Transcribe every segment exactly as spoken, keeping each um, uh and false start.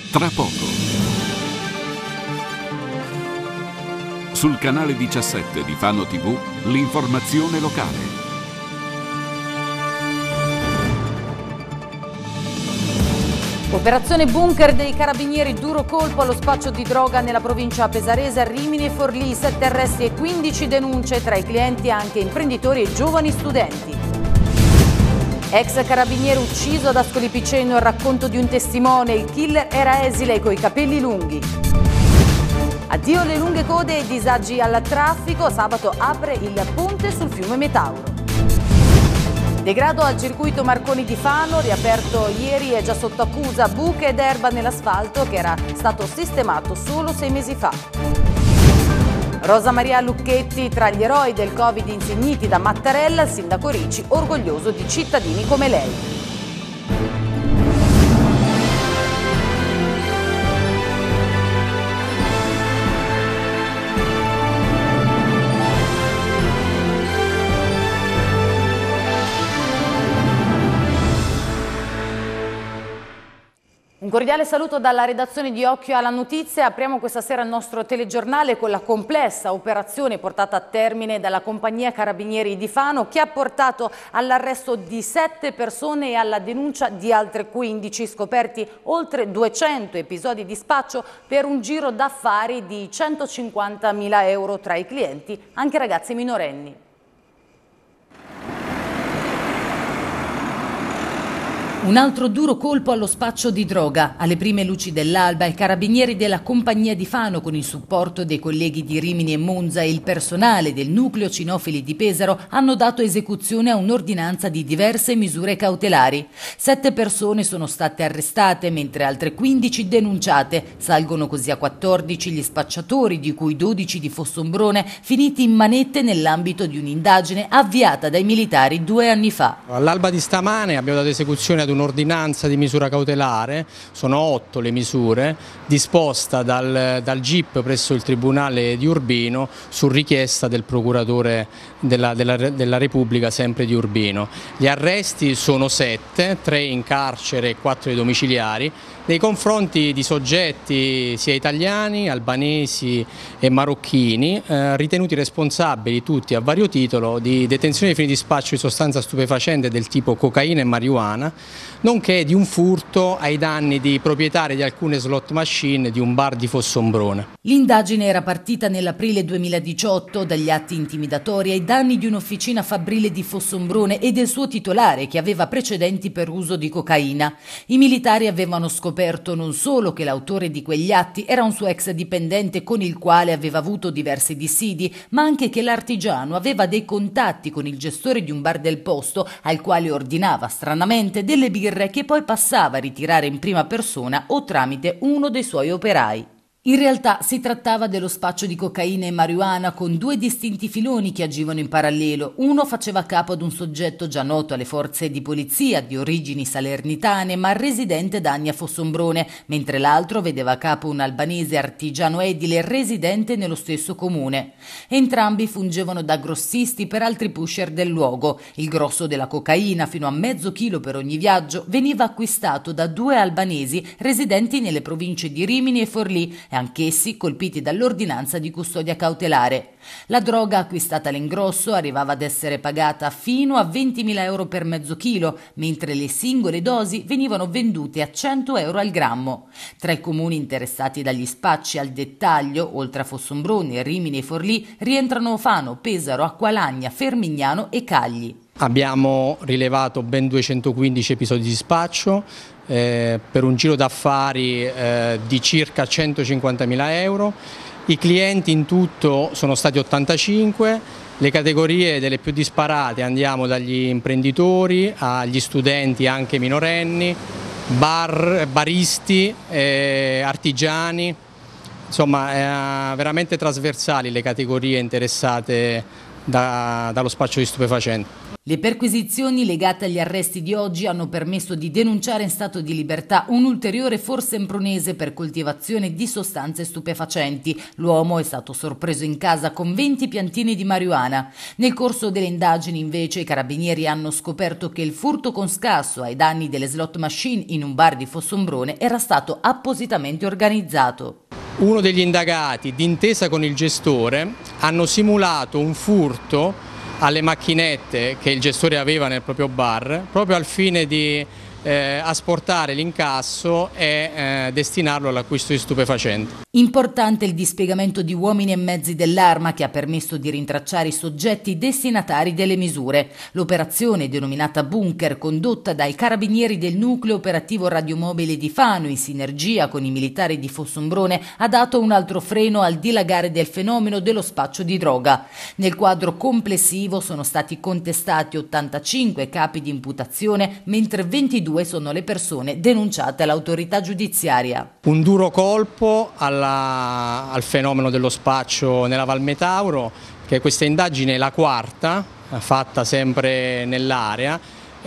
tra poco. Sul canale diciassette di Fano tivù, l'informazione locale. Operazione bunker dei carabinieri, duro colpo allo spaccio di droga nella provincia pesarese, a Rimini e Forlì, sette arresti e quindici denunce, tra i clienti anche imprenditori e giovani studenti. Ex carabiniere ucciso ad Ascoli Piceno, il racconto di un testimone, il killer era esile coi capelli lunghi. Addio le lunghe code e disagi al traffico, sabato apre il ponte sul fiume Metauro. Degrado al circuito Marconi di Fano, riaperto ieri e già sotto accusa, buche ed erba nell'asfalto che era stato sistemato solo sei mesi fa. Rosa Maria Lucchetti, tra gli eroi del Covid insigniti da Mattarella, il sindaco Ricci orgoglioso di cittadini come lei. Un cordiale saluto dalla redazione di Occhio alla Notizia. Apriamo questa sera il nostro telegiornale con la complessa operazione portata a termine dalla compagnia Carabinieri di Fano, che ha portato all'arresto di sette persone e alla denuncia di altre quindici, scoperti oltre duecento episodi di spaccio per un giro d'affari di centocinquantamila euro, tra i clienti anche ragazzi minorenni. Un altro duro colpo allo spaccio di droga. Alle prime luci dell'alba, i carabinieri della compagnia di Fano, con il supporto dei colleghi di Rimini e Monza e il personale del nucleo cinofili di Pesaro, hanno dato esecuzione a un'ordinanza di diverse misure cautelari. Sette persone sono state arrestate, mentre altre quindici denunciate. Salgono così a quattordici gli spacciatori, di cui dodici di Fossombrone, finiti in manette nell'ambito di un'indagine avviata dai militari due anni fa. All'alba di stamane abbiamo dato esecuzione ad un'ordinanza di misura cautelare, sono otto le misure, disposta dal, dal G I P presso il Tribunale di Urbino su richiesta del procuratore della, della, della Repubblica sempre di Urbino. Gli arresti sono sette, tre in carcere e quattro ai domiciliari, nei confronti di soggetti sia italiani, albanesi e marocchini, eh, ritenuti responsabili tutti a vario titolo di detenzione di fini di spaccio di sostanza stupefacente del tipo cocaina e marijuana, nonché di un furto ai danni di proprietari di alcune slot machine di un bar di Fossombrone. L'indagine era partita nell'aprile duemiladiciotto dagli atti intimidatori ai danni di un'officina fabbrile di Fossombrone e del suo titolare, che aveva precedenti per uso di cocaina. I militari avevano scoperto non solo che l'autore di quegli atti era un suo ex dipendente con il quale aveva avuto diversi dissidi, ma anche che l'artigiano aveva dei contatti con il gestore di un bar del posto, al quale ordinava stranamente delle birre che poi passava a ritirare in prima persona o tramite uno dei suoi operai. In realtà si trattava dello spaccio di cocaina e marijuana con due distinti filoni che agivano in parallelo. Uno faceva capo ad un soggetto già noto alle forze di polizia, di origini salernitane ma residente da anni a Fossombrone, mentre l'altro vedeva a capo un albanese artigiano edile residente nello stesso comune. Entrambi fungevano da grossisti per altri pusher del luogo. Il grosso della cocaina, fino a mezzo chilo per ogni viaggio, veniva acquistato da due albanesi residenti nelle province di Rimini e Forlì, e anch'essi colpiti dall'ordinanza di custodia cautelare. La droga acquistata all'ingrosso arrivava ad essere pagata fino a ventimila euro per mezzo chilo, mentre le singole dosi venivano vendute a cento euro al grammo. Tra i comuni interessati dagli spacci al dettaglio, oltre a Fossombrone, Rimini e Forlì, rientrano Fano, Pesaro, Acqualagna, Fermignano e Cagli. Abbiamo rilevato ben duecentoquindici episodi di spaccio eh, per un giro d'affari eh, di circa centocinquantamila euro. I clienti in tutto sono stati ottantacinque, le categorie delle più disparate andiamo dagli imprenditori agli studenti anche minorenni, bar, baristi, eh, artigiani, insomma eh, veramente trasversali le categorie interessate Da, dallo spaccio di stupefacenti. Le perquisizioni legate agli arresti di oggi hanno permesso di denunciare in stato di libertà un ulteriore forsempronese per coltivazione di sostanze stupefacenti. L'uomo è stato sorpreso in casa con venti piantini di marijuana. Nel corso delle indagini, invece, i carabinieri hanno scoperto che il furto con scasso ai danni delle slot machine in un bar di Fossombrone era stato appositamente organizzato. Uno degli indagati, d'intesa con il gestore, hanno simulato un furto alle macchinette che il gestore aveva nel proprio bar, proprio al fine di eh, asportare l'incasso e eh, destinarlo all'acquisto di stupefacenti. Importante il dispiegamento di uomini e mezzi dell'Arma che ha permesso di rintracciare i soggetti destinatari delle misure. L'operazione, denominata Bunker, condotta dai carabinieri del nucleo operativo radiomobile di Fano in sinergia con i militari di Fossombrone, ha dato un altro freno al dilagare del fenomeno dello spaccio di droga. Nel quadro complessivo sono stati contestati ottantacinque capi di imputazione, mentre ventidue sono le persone denunciate all'autorità giudiziaria. Un duro colpo alla al fenomeno dello spaccio nella Val Metauro, che questa indagine è la quarta, fatta sempre nell'area,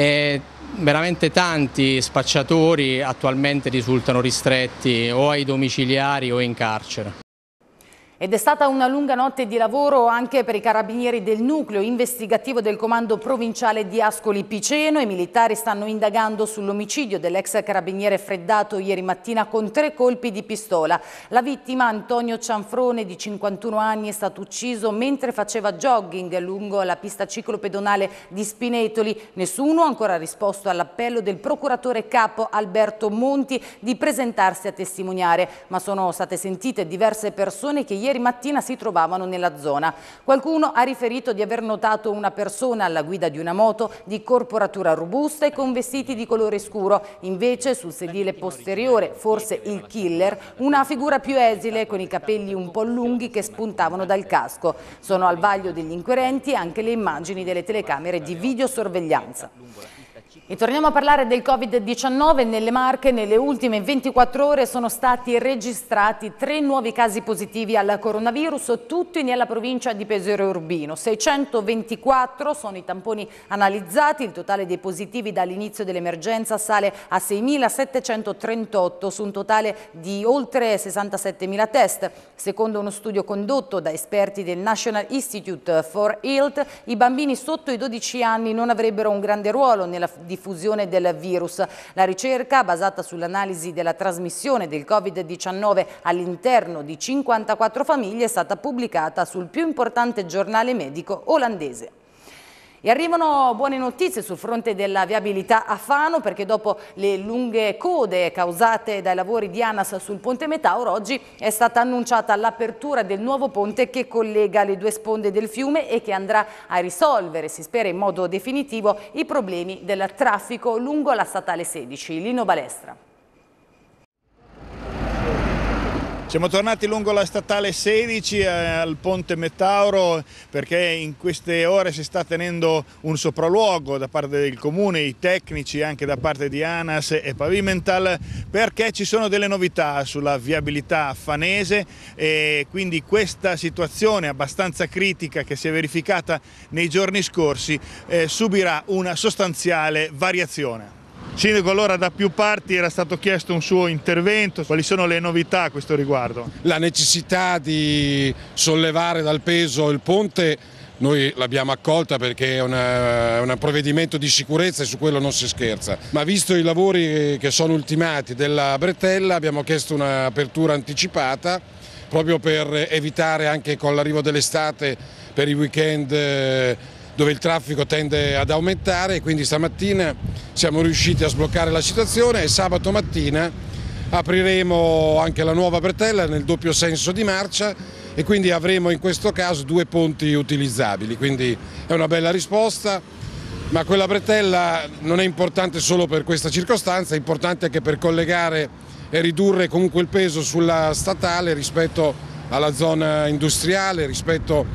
e veramente tanti spacciatori attualmente risultano ristretti o ai domiciliari o in carcere. Ed è stata una lunga notte di lavoro anche per i carabinieri del nucleo investigativo del comando provinciale di Ascoli Piceno. I militari stanno indagando sull'omicidio dell'ex carabiniere freddato ieri mattina con tre colpi di pistola. La vittima, Antonio Cianfrone, di cinquantuno anni, è stato ucciso mentre faceva jogging lungo la pista ciclopedonale di Spinetoli. Nessuno ha ancora risposto all'appello del procuratore capo Alberto Monti di presentarsi a testimoniare, ma sono state sentite diverse persone che ieri Ieri mattina si trovavano nella zona. Qualcuno ha riferito di aver notato una persona alla guida di una moto di corporatura robusta e con vestiti di colore scuro. Invece sul sedile posteriore, forse il killer, una figura più esile con i capelli un po' lunghi che spuntavano dal casco. Sono al vaglio degli inquirenti anche le immagini delle telecamere di videosorveglianza. E torniamo a parlare del Covid diciannove. Nelle Marche nelle ultime ventiquattro ore sono stati registrati tre nuovi casi positivi al coronavirus, tutti nella provincia di Pesaro e Urbino. seicentoventiquattro sono i tamponi analizzati, il totale dei positivi dall'inizio dell'emergenza sale a seimilasettecentotrentotto su un totale di oltre sessantasettemila test. Secondo uno studio condotto da esperti del National Institute for Health, i bambini sotto i dodici anni non avrebbero un grande ruolo nella diffusione diffusione del virus. La ricerca, basata sull'analisi della trasmissione del Covid diciannove all'interno di cinquantaquattro famiglie, è stata pubblicata sul più importante giornale medico olandese. E arrivano buone notizie sul fronte della viabilità a Fano, perché dopo le lunghe code causate dai lavori di ANAS sul ponte Metauro, oggi è stata annunciata l'apertura del nuovo ponte che collega le due sponde del fiume e che andrà a risolvere, si spera in modo definitivo, i problemi del traffico lungo la statale sedici. Lino Balestra. Siamo tornati lungo la statale sedici eh, al ponte Metauro, perché in queste ore si sta tenendo un sopralluogo da parte del comune, i tecnici, anche da parte di ANAS e Pavimental, perché ci sono delle novità sulla viabilità fanese e quindi questa situazione abbastanza critica che si è verificata nei giorni scorsi eh, subirà una sostanziale variazione. Sindaco, allora da più parti era stato chiesto un suo intervento, quali sono le novità a questo riguardo? La necessità di sollevare dal peso il ponte noi l'abbiamo accolta perché è una, un provvedimento di sicurezza e su quello non si scherza, ma visto i lavori che sono ultimati della bretella abbiamo chiesto un'apertura anticipata proprio per evitare, anche con l'arrivo dell'estate, per i weekend dove il traffico tende ad aumentare, quindi stamattina siamo riusciti a sbloccare la situazione e sabato mattina apriremo anche la nuova bretella nel doppio senso di marcia e quindi avremo in questo caso due ponti utilizzabili, quindi è una bella risposta, ma quella bretella non è importante solo per questa circostanza, è importante anche per collegare e ridurre comunque il peso sulla statale rispetto alla zona industriale, rispetto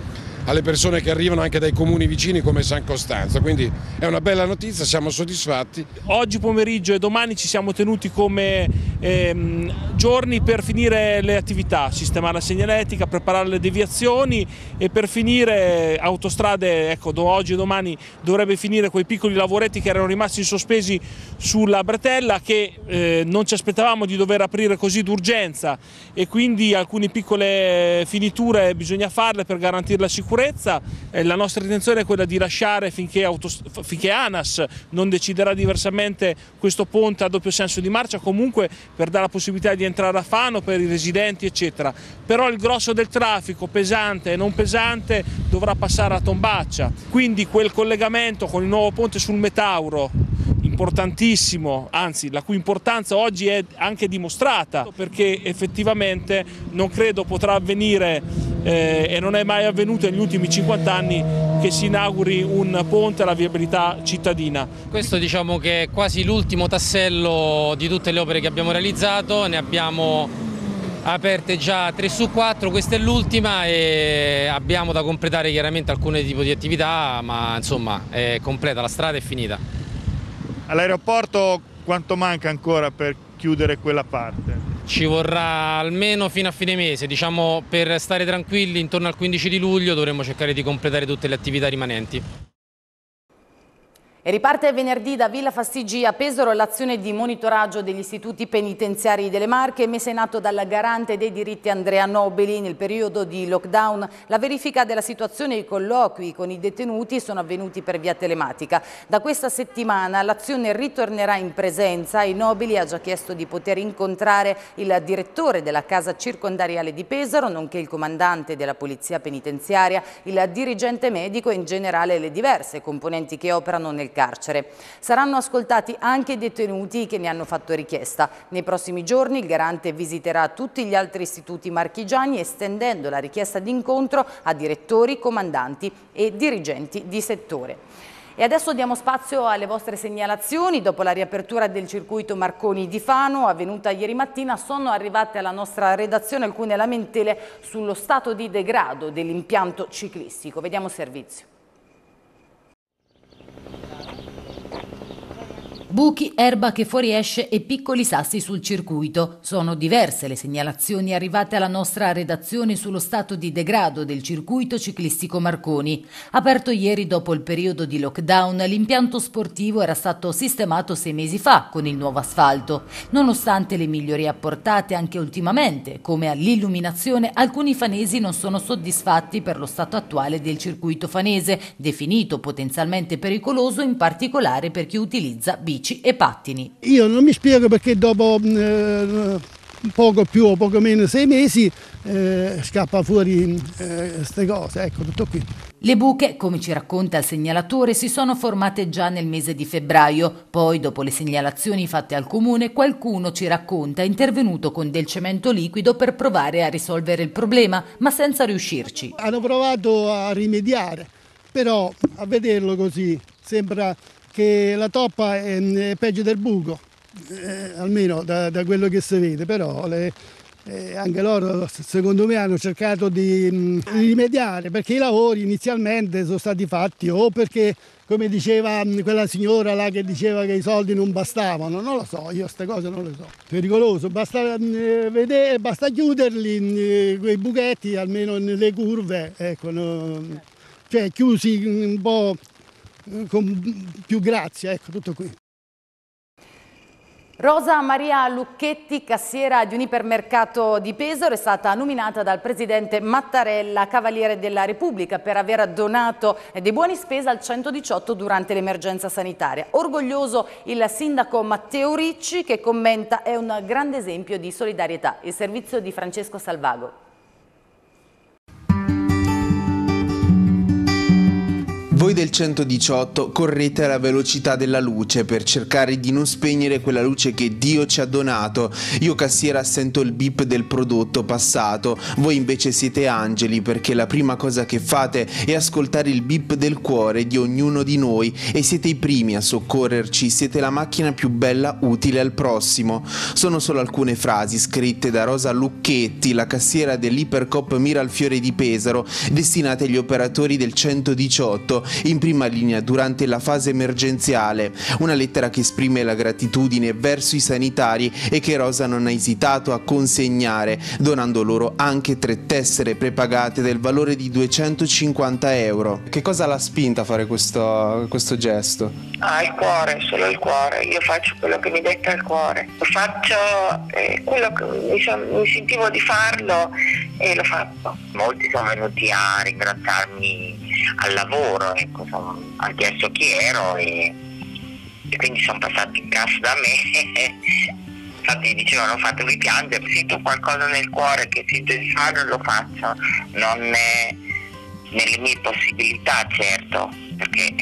alle persone che arrivano anche dai comuni vicini come San Costanzo, quindi è una bella notizia, siamo soddisfatti. Oggi pomeriggio e domani ci siamo tenuti come ehm, giorni per finire le attività, sistemare la segnaletica, preparare le deviazioni e per finire autostrade, ecco, oggi e domani dovrebbe finire quei piccoli lavoretti che erano rimasti sospesi sulla bretella, che eh, non ci aspettavamo di dover aprire così d'urgenza, e quindi alcune piccole finiture bisogna farle per garantire la sicurezza. La nostra intenzione è quella di lasciare finché, finché ANAS non deciderà diversamente questo ponte a doppio senso di marcia, comunque per dare la possibilità di entrare a Fano per i residenti eccetera. Però il grosso del traffico pesante e non pesante dovrà passare a Tombaccia, quindi quel collegamento con il nuovo ponte sul Metauro, importantissimo, anzi la cui importanza oggi è anche dimostrata, perché effettivamente non credo potrà avvenire eh, e non è mai avvenuto negli ultimi cinquanta anni che si inauguri un ponte alla viabilità cittadina. Questo diciamo che è quasi l'ultimo tassello di tutte le opere che abbiamo realizzato, ne abbiamo aperte già tre su quattro, questa è l'ultima e abbiamo da completare chiaramente alcune tipi di attività, ma insomma è completa, la strada è finita. All'aeroporto quanto manca ancora per chiudere quella parte? Ci vorrà almeno fino a fine mese, diciamo per stare tranquilli intorno al quindici di luglio dovremo cercare di completare tutte le attività rimanenti. E riparte venerdì da Villa Fastigia a Pesaro l'azione di monitoraggio degli istituti penitenziari delle Marche messa in atto dal garante dei diritti Andrea Nobili. Nel periodo di lockdown la verifica della situazione e i colloqui con i detenuti sono avvenuti per via telematica. Da questa settimana l'azione ritornerà in presenza e Nobili ha già chiesto di poter incontrare il direttore della casa circondariale di Pesaro, nonché il comandante della polizia penitenziaria, il dirigente medico e in generale le diverse componenti che operano nel carcere. Saranno ascoltati anche i detenuti che ne hanno fatto richiesta. Nei prossimi giorni il garante visiterà tutti gli altri istituti marchigiani estendendo la richiesta di incontro a direttori, comandanti e dirigenti di settore. E adesso diamo spazio alle vostre segnalazioni. Dopo la riapertura del circuito Marconi di Fano, avvenuta ieri mattina, sono arrivate alla nostra redazione alcune lamentele sullo stato di degrado dell'impianto ciclistico. Vediamo servizio. Buchi, erba che fuoriesce e piccoli sassi sul circuito. Sono diverse le segnalazioni arrivate alla nostra redazione sullo stato di degrado del circuito ciclistico Marconi. Aperto ieri dopo il periodo di lockdown, l'impianto sportivo era stato sistemato sei mesi fa con il nuovo asfalto. Nonostante le migliorie apportate anche ultimamente, come all'illuminazione, alcuni fanesi non sono soddisfatti per lo stato attuale del circuito fanese, definito potenzialmente pericoloso in particolare per chi utilizza bici e pattini. Io non mi spiego perché dopo eh, poco più o poco meno sei mesi eh, scappa fuori queste eh, cose, ecco, tutto qui. Le buche, come ci racconta il segnalatore, si sono formate già nel mese di febbraio. Poi, dopo le segnalazioni fatte al comune, qualcuno ci racconta è intervenuto con del cemento liquido per provare a risolvere il problema, ma senza riuscirci. Hanno provato a rimediare, però a vederlo così sembra che la toppa è, è peggio del buco, eh, almeno da, da quello che si vede, però le, eh, anche loro secondo me hanno cercato di mh, rimediare, perché i lavori inizialmente sono stati fatti o perché, come diceva mh, quella signora là che diceva che i soldi non bastavano, non lo so, io queste cose non le so. Pericoloso, basta, mh, vedere, basta chiuderli mh, quei buchetti, almeno nelle curve, ecco, no, cioè chiusi un po' con più grazia, ecco, tutto qui. Rosa Maria Lucchetti, cassiera di un ipermercato di Pesaro, è stata nominata dal presidente Mattarella Cavaliere della Repubblica per aver donato dei buoni spesa al centodiciotto durante l'emergenza sanitaria. Orgoglioso il sindaco Matteo Ricci, che commenta: è un grande esempio di solidarietà. Il servizio di Francesco Salvago. Voi del centodiciotto correte alla velocità della luce per cercare di non spegnere quella luce che Dio ci ha donato. Io cassiera sento il bip del prodotto passato, voi invece siete angeli perché la prima cosa che fate è ascoltare il bip del cuore di ognuno di noi e siete i primi a soccorrerci, siete la macchina più bella utile al prossimo. Sono solo alcune frasi scritte da Rosa Lucchetti, la cassiera dell'Ipercoop Miralfiore di Pesaro, destinate agli operatori del centodiciotto in prima linea durante la fase emergenziale. Una lettera che esprime la gratitudine verso i sanitari e che Rosa non ha esitato a consegnare, donando loro anche tre tessere prepagate del valore di duecentocinquanta euro. Che cosa l'ha spinta a fare questo, questo gesto? Ah, il cuore, solo il cuore. Io faccio quello che mi detta il cuore. Lo faccio eh, quello che mi, son, mi sentivo di farlo e l'ho fatto. Molti sono venuti a ringraziarmi al lavoro, ecco, hanno chiesto chi ero e, e quindi sono passati in casa da me. Infatti dicevano fatemi piangere, sento qualcosa nel cuore che sento di farlo, lo faccio. Non è nelle mie possibilità, certo, perché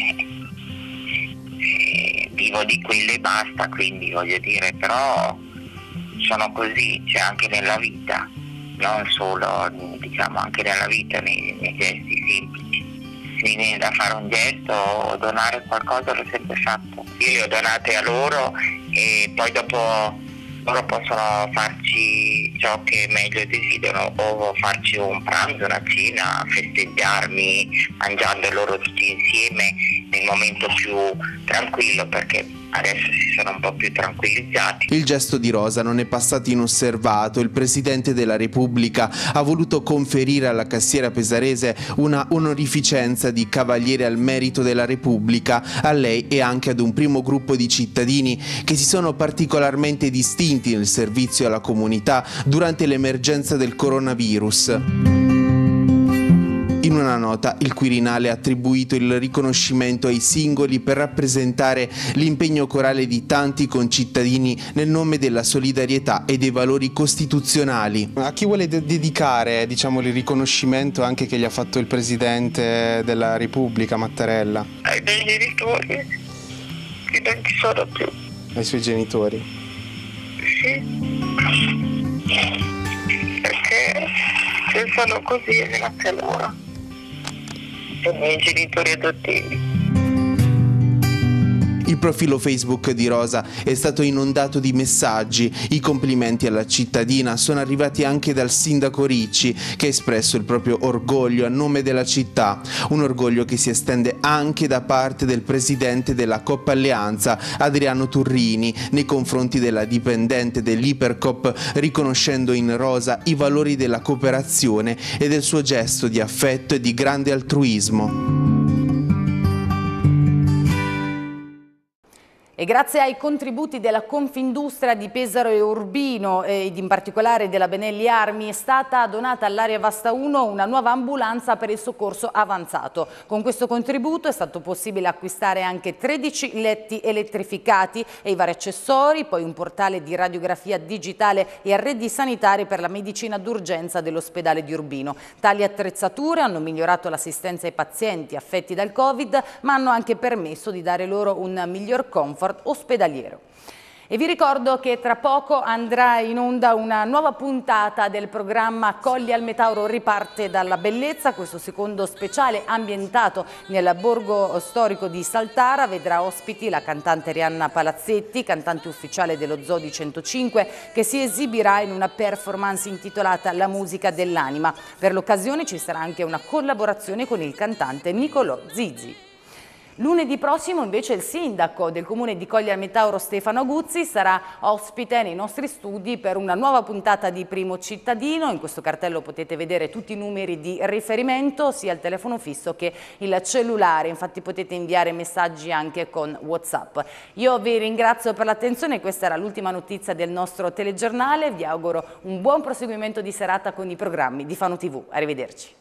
eh, vivo di quello e basta, quindi voglio dire, però sono così, c'è anche nella vita, non solo, diciamo, anche nella vita, nei, nei gesti semplici. Se mi viene da fare un gesto o donare qualcosa l'ho sempre fatto. Io li ho donate a loro e poi dopo loro possono farci ciò che meglio desiderano, o farci un pranzo, una cena, festeggiarmi mangiando loro tutti insieme nel momento più tranquillo, perché adesso si sono un po' più tranquillizzati. Il gesto di Rosa non è passato inosservato. Il Presidente della Repubblica ha voluto conferire alla cassiera pesarese una onorificenza di Cavaliere al Merito della Repubblica, a lei e anche ad un primo gruppo di cittadini che si sono particolarmente distinti nel servizio alla comunità durante l'emergenza del coronavirus. In una nota, il Quirinale ha attribuito il riconoscimento ai singoli per rappresentare l'impegno corale di tanti concittadini nel nome della solidarietà e dei valori costituzionali. A chi vuole de- dedicare, diciamo, il riconoscimento anche che gli ha fatto il Presidente della Repubblica, Mattarella? Ai miei genitori, che non ci sono più. Ai suoi genitori? Sì. Perché se sono così è grazie a loro. I miei genitori adottivi. Il profilo Facebook di Rosa è stato inondato di messaggi. I complimenti alla cittadina sono arrivati anche dal sindaco Ricci, che ha espresso il proprio orgoglio a nome della città, un orgoglio che si estende anche da parte del presidente della Coop Alleanza, Adriano Turrini, nei confronti della dipendente dell'Ipercoop, riconoscendo in Rosa i valori della cooperazione e del suo gesto di affetto e di grande altruismo. E grazie ai contributi della Confindustria di Pesaro e Urbino ed in particolare della Benelli Armi è stata donata all'area Vasta uno una nuova ambulanza per il soccorso avanzato. Con questo contributo è stato possibile acquistare anche tredici letti elettrificati e i vari accessori, poi un portale di radiografia digitale e arredi sanitari per la medicina d'urgenza dell'ospedale di Urbino. Tali attrezzature hanno migliorato l'assistenza ai pazienti affetti dal Covid, ma hanno anche permesso di dare loro un miglior comfort ospedaliero. E vi ricordo che tra poco andrà in onda una nuova puntata del programma Colli al Metauro riparte dalla bellezza. Questo secondo speciale ambientato nel borgo storico di Saltara vedrà ospiti la cantante Rianna Palazzetti, cantante ufficiale dello Zoo di centocinque, che si esibirà in una performance intitolata La musica dell'anima. Per l'occasione ci sarà anche una collaborazione con il cantante Nicolò Zizi. Lunedì prossimo invece il sindaco del comune di Colli al Metauro Stefano Aguzzi sarà ospite nei nostri studi per una nuova puntata di Primo Cittadino. In questo cartello potete vedere tutti i numeri di riferimento, sia il telefono fisso che il cellulare, infatti potete inviare messaggi anche con WhatsApp. Io vi ringrazio per l'attenzione, questa era l'ultima notizia del nostro telegiornale, vi auguro un buon proseguimento di serata con i programmi di Fano tivù. Arrivederci.